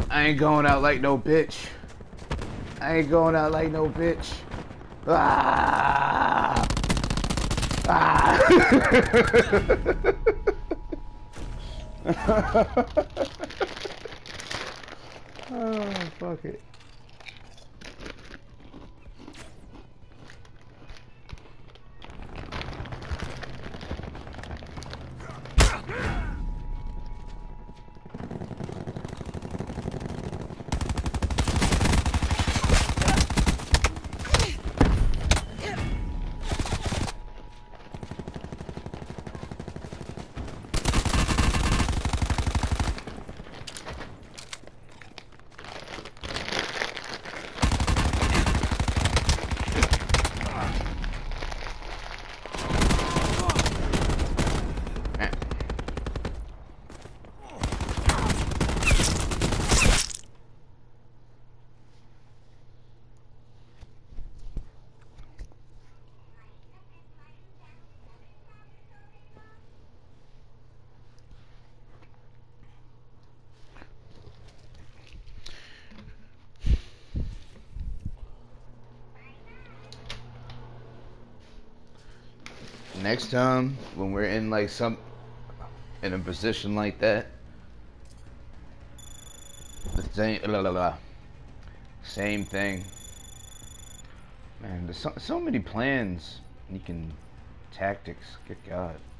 I ain't going out like no bitch. I ain't going out like no bitch. Ah! Ah! Oh, fuck it. Next time when we're in like in a position like that, the same thing. Man, there's so many plans you can tactics. Good God.